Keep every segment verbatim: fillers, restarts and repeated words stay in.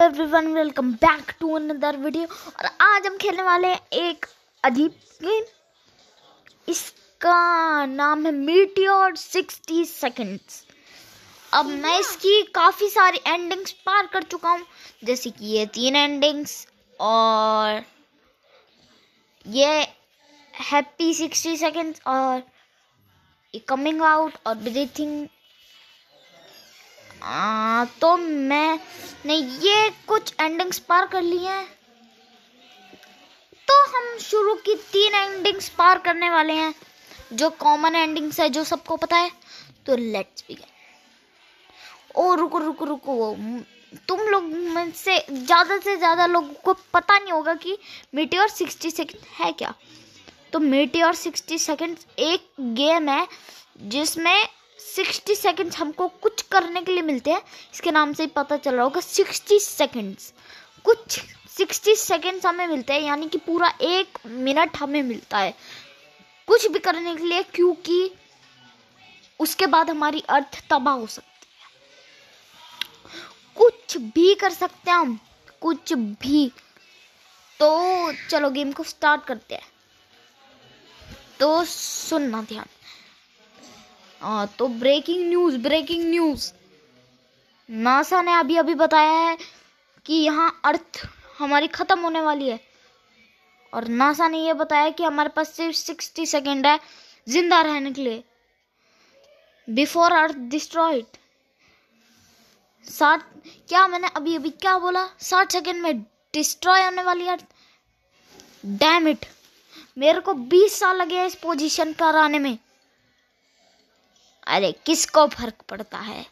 Everyone, welcome back to another video. और आज हम खेलने वाले हैं एक अजीब गेम। इसका नाम है मीटियोर सिक्सटी सेकंड्स। अब मैं इसकी काफ़ी सारी एंडिंग्स पार कर चुका हूँ, जैसे कि ये तीन एंडिंग्स और ये हैप्पी सिक्सटी सेकंड्स और ये कमिंग आउट और ब्रीथिंग। आ, तो मैं ने ये कुछ एंडिंग्स पार कर ली हैं, तो हम शुरू की तीन एंडिंग्स पार करने वाले हैं जो कॉमन एंडिंग्स है, जो सबको पता है। तो लेट्स बिगिन। ओ रुको रुको रुको, तुम लोग में से ज़्यादा से ज़्यादा लोगों को पता नहीं होगा कि मीटियोर सिक्सटी सेकंड है क्या। तो मीटियोर सिक्सटी सेकंड्स एक गेम है जिसमें सिक्सटी सेकंड्स हमको कुछ करने के लिए मिलते हैं। इसके नाम से ही पता चल रहा होगा, सिक्सटी सेकंड्स। कुछ सिक्सटी सेकंड्स हमें मिलते हैं, यानी कि पूरा एक मिनट हमें मिलता है कुछ भी करने के लिए, क्योंकि उसके बाद हमारी अर्थ तबाह हो सकती है। कुछ भी कर सकते हैं हम, कुछ भी। तो चलो गेम को स्टार्ट करते हैं। तो सुनना ध्यान। आ, तो breaking news breaking news NASA ने अभी अभी बताया है कि यहाँ अर्थ हमारी ख़त्म होने वाली है। और नासा ने यह बताया कि हमारे पास सिर्फ सिक्सटी सेकेंड है जिंदा रहने के लिए बिफोर अर्थ डिस्ट्रॉयड। साठ क्या मैंने अभी अभी क्या बोला? साठ सेकेंड में डिस्ट्रॉय होने वाली अर्थ। डैम इट, मेरे को बीस साल लगे इस पोजीशन पर आने में। अरे किसको फर्क पड़ता है।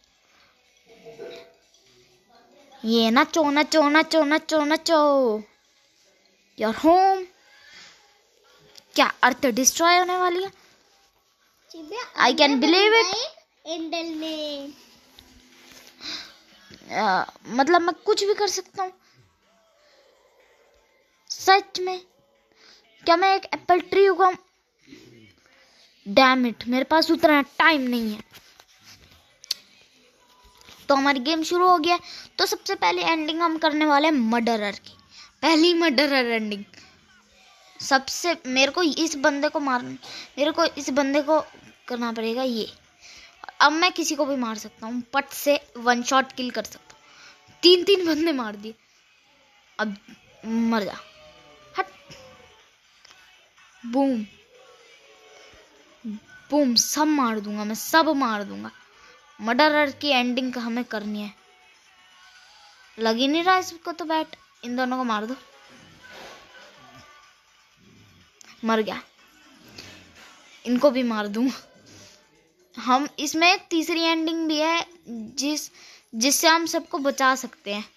ये नचो नचो नचो नचो नचो। Your home. क्या अर्थ डिस्ट्रॉय होने वाली है? I can believe it. में आ, मतलब मैं कुछ भी कर सकता हूँ सच में। क्या मैं एक एप्पल ट्री उगाऊं? डैम इट, मेरे पास उतना टाइम नहीं है। तो हमारी गेम शुरू हो गया। तो सबसे पहले एंडिंग हम करने वाले हैं मर्डरर की। पहली मर्डरर एंडिंग। सबसे मेरे को इस बंदे को मारना मेरे को इस बंदे को करना पड़ेगा ये। अब मैं किसी को भी मार सकता हूँ, पट से वन शॉट किल कर सकता हूँ। तीन तीन बंदे मार दिए। अब मर जा। हट। बूम बूम, सब मार दूंगा मैं, सब मार दूंगा। मर्डरर की एंडिंग हमें करनी है। लग ही नहीं रहा इसको तो बैट। इन दोनों को मार दो। मर गया। इनको भी मार दूंगा। हम इसमें एक तीसरी एंडिंग भी है जिस जिससे हम सबको बचा सकते हैं।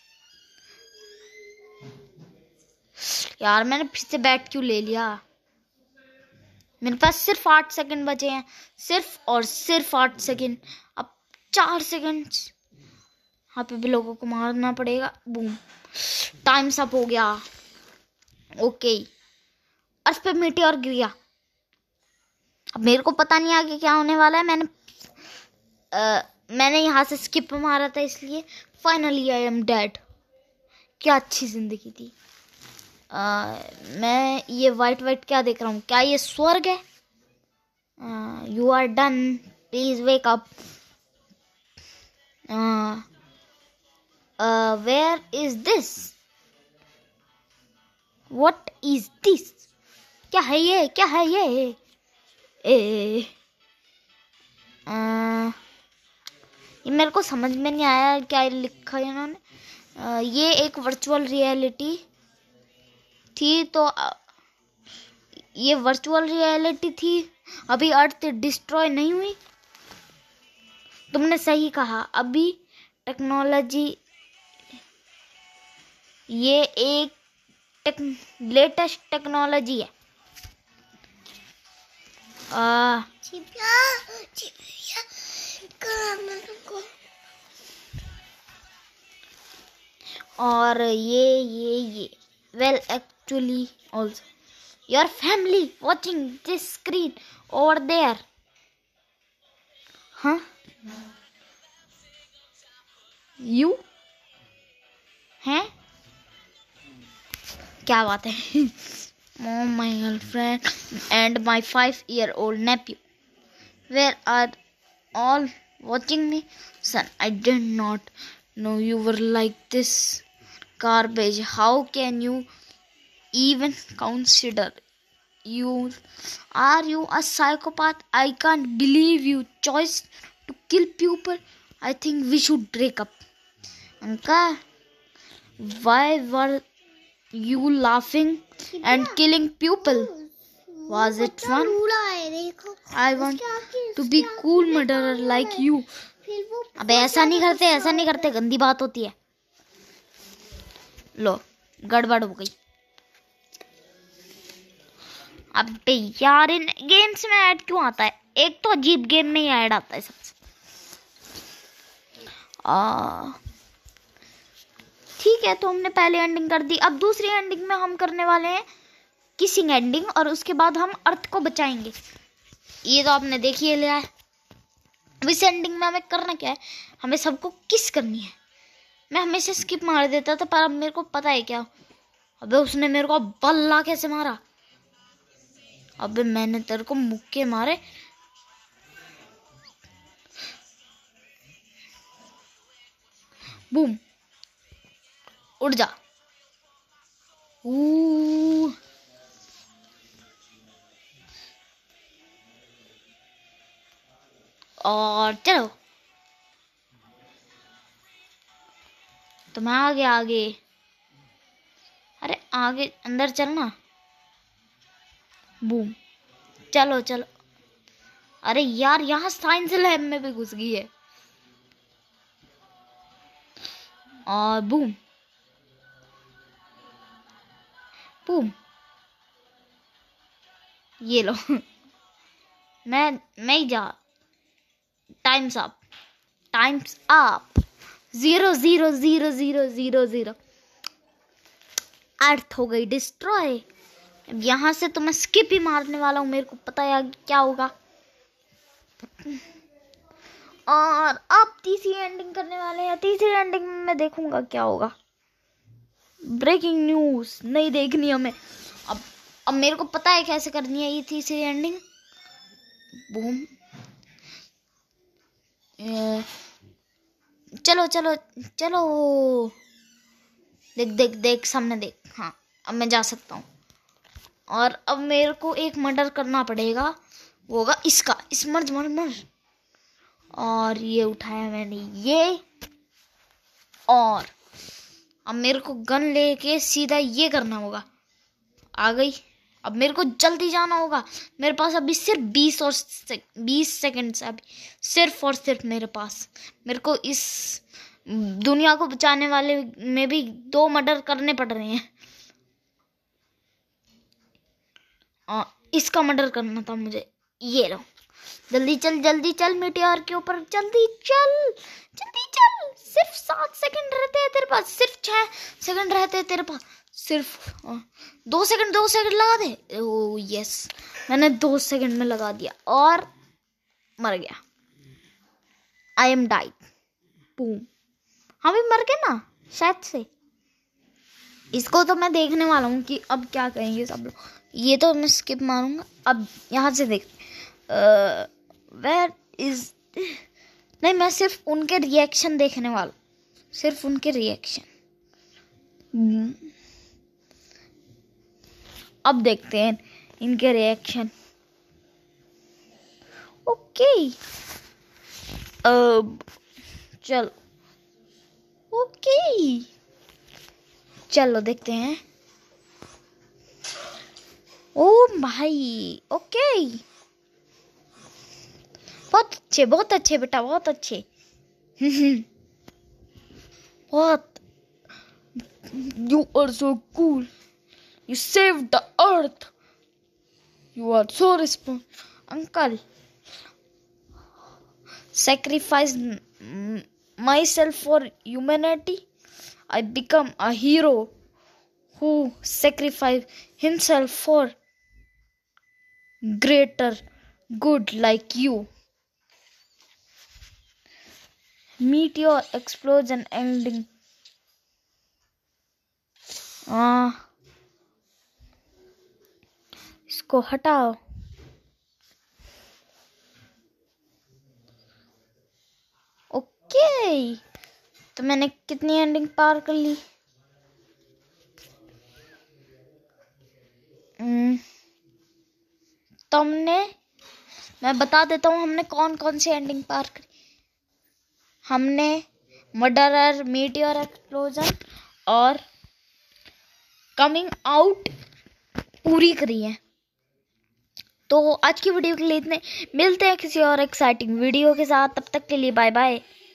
यार मैंने फिर से बैट क्यों ले लिया? मेरे पास सिर्फ आठ सेकंड बचे हैं, सिर्फ और सिर्फ आठ सेकंड। अब चार सेकंड यहाँ पे भी लोगों को मारना पड़ेगा। बूम, टाइम अप हो गया। ओके, अर्थ पे मीटियोर गिर गया। अब मेरे को पता नहीं आगे क्या होने वाला है। मैंने आ, मैंने यहाँ से स्किप मारा था, इसलिए फाइनली आई एम डेड। क्या अच्छी जिंदगी थी। आ, मैं ये वाइट वाइट क्या देख रहा हूँ? क्या ये स्वर्ग है? You are done, please wake up. Where is this? What is this? क्या है ये? क्या है ये? ए, आ, ये मेरे को समझ में नहीं आया क्या लिखा है इन्होंने। आ, ये एक वर्चुअल रियलिटी थी, तो ये वर्चुअल रियलिटी थी। अभी अर्थ डिस्ट्रॉय नहीं हुई। तुमने सही कहा, अभी टेक्नोलॉजी, ये एक टेक, लेटेस्ट टेक्नोलॉजी है। आ, और ये ये ये well actually also your family watching this screen over there. Huh? You? हैं? क्या बात है? Mom, my girlfriend and my five-year-old nephew. Where are all watching me? Son, I did not know you were like this. Garbage. How can you even consider? You are you a psychopath? I can't believe you chose to kill people. I think we should break up. Uncle, why were you laughing and killing people? Was it fun? I want to be cool murderer like you. अबे ऐसा नहीं करते, ऐसा नहीं करते, गंदी बात होती है। लो, गड़बड़ हो गई। अबे यार, इन गेम्स में ऐड क्यों आता है? एक तो अजीब गेम में ही ऐड आता है सबसे। आ ठीक है, तो हमने पहली एंडिंग कर दी। अब दूसरी एंडिंग में हम करने वाले हैं किसिंग एंडिंग, और उसके बाद हम अर्थ को बचाएंगे। ये तो आपने देखी लिया है। अब इस एंडिंग में हमें करना क्या है? हमें सबको किस करनी है। मैं हमेशा स्किप मार देता था, पर अब मेरे को पता है क्या। अबे उसने मेरे को बल्ला कैसे मारा? अबे मैंने तेरे को मुक्के मारे। बूम, उड़ जा। ऊ और चलो, तो मैं आगे आगे। अरे आगे अंदर चलना। बूम, चलो चलो। अरे यार, यहाँ साइंस लैब में भी घुस गई है। और बूम बूम, ये लो। मैं मैं ही जा। Times up, times up. Zero zero zero zero zero zero. Earth हो गई डिस्ट्रॉय। अब यहाँ से तो मैं स्किप ही मारने वाला हूँ, मेरे को पता है क्या होगा। और अब तीसरी एंडिंग करने वाले हैं। तीसरी एंडिंग में मैं देखूंगा क्या होगा। ब्रेकिंग न्यूज नहीं देखनी हमें। अब अब मेरे को पता है कैसे करनी है ये तीसरी एंडिंग। बूम, चलो चलो चलो। देख देख देख, सामने देख। हाँ, अब मैं जा सकता हूँ। और अब मेरे को एक मर्डर करना पड़ेगा, वो होगा इसका। इस मर्ज मर मर। और ये उठाया मैंने ये। और अब मेरे को गन लेके सीधा ये करना होगा। आ गई। अब मेरे को जल्दी जाना होगा। मेरे पास अभी सिर्फ बीस और बीस सेकंड है अभी, सिर्फ और सिर्फ मेरे पास। मेरे को इस दुनिया को बचाने वाले में भी दो मर्डर करने पड़ रहे हैं। आ, इसका मर्डर करना था मुझे। ये लो, जल्दी चल जल्दी चल मीटियोर के ऊपर, जल्दी चल जल्दी चल। सिर्फ सात सेकंड रहते हैं तेरे पास, सिर्फ छह सेकंड रहते हैं तेरे पास। सिर्फ दो सेकंड दो सेकंड लगा दे। ओ यस, मैंने दो सेकंड में लगा दिया और मर गया। I am died. बूम, हम भी मर गए ना शायद से। इसको तो मैं देखने वाला हूँ कि अब क्या करेंगे सब लोग। ये तो मैं स्किप मारूंगा। अब यहाँ से देख, वेयर इज, नहीं, मैं सिर्फ उनके रिएक्शन देखने वाला, सिर्फ उनके रिएक्शन। अब देखते हैं इनके रिएक्शन। ओके, अब चलो, ओके चलो देखते हैं। ओ भाई, ओके, बहुत अच्छे बहुत अच्छे बेटा, बहुत अच्छे। बहुत, you are so cool, you saved the earth, you are so responsible uncle. Sacrifice myself for humanity. I become a hero who sacrificed himself for greater good like you. Meteor explosion ending. आ, इसको हटाओ। Okay, तो मैंने कितनी ending पार कर ली? तो हमने, मैं बता देता हूँ हमने कौन कौन सी एंडिंग पार करी। हमने मर्डरर, मीटियोर एक्सप्लोजन और कमिंग आउट पूरी करी है। तो आज की वीडियो के लिए इतने, मिलते हैं किसी और एक्साइटिंग वीडियो के साथ, तब तक के लिए बाय बाय।